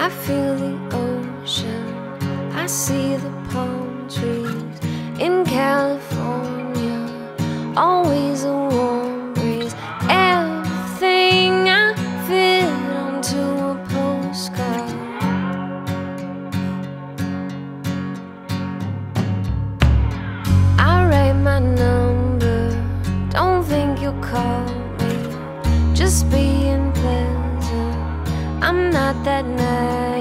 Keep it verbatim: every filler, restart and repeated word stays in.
I feel the ocean, I see the palm trees in California, always a warm breeze. Everything I fit onto a postcard. I write my number, don't think you'll call me, just being pleasant. I'm not that nice.